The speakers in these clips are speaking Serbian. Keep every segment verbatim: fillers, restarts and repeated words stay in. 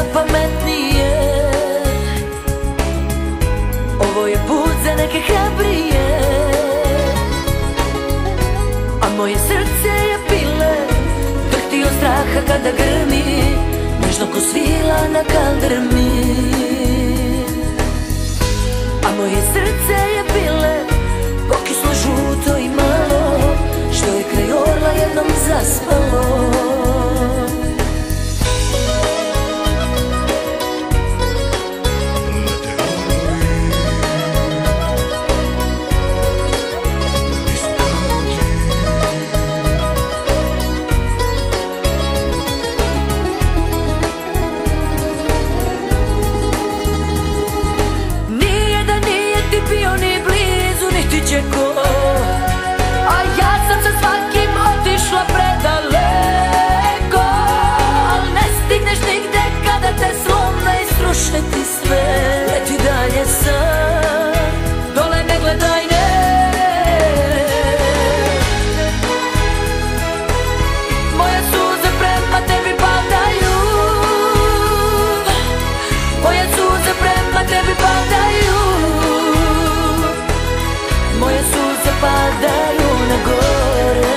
pametnije. Ovo je put za neke hrabrije, a moje srce je pile, drhti od straha kada grmi, nežno ko svila na kaldrmi. A moje srce je pile, pokislo, žuto i malo, što je kraj orla jednom zaspalo. A ja sam sa svakim otišla predaleko, al ne stigneš nigde kada te slome i sruše ti sve. Leti dalje sam, dole ne gledaj, ne. Moje suze prema tebi padaju, moje suze prema tebi padaju, moje suze padaju na gore.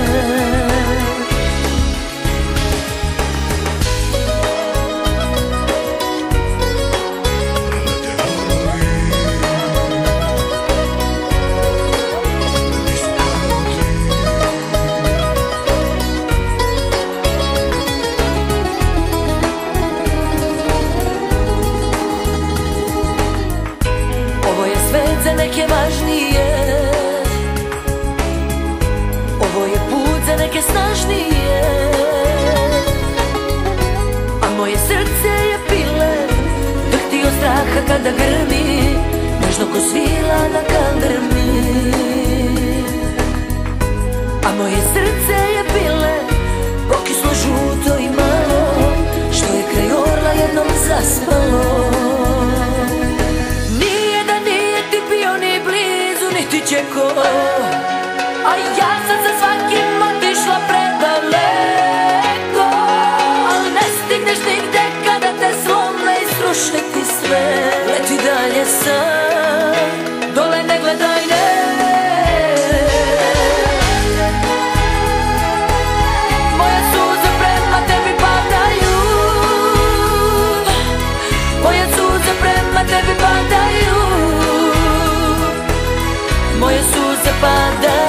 Ovo je svet za neke važnije, ovo je put za neke snažnije, a moje srce je pile, drhti od straha kada grmi, nežno ko svila na kaldrmi. A moje srce je pile, pokislo, žuto i malo, što je kraj orla jednom zaspalo. Nije da nije ti bio ni blizu, niti će ko, a ja sam sa svakim otišla predaleko, al ne stigneš nigde kada te slome i sruše ti sve. Leti dalje sam, dole ne gledaj, ne. Moje suze prema tebi padaju, moje suze prema tebi padaju, moje suze padaju.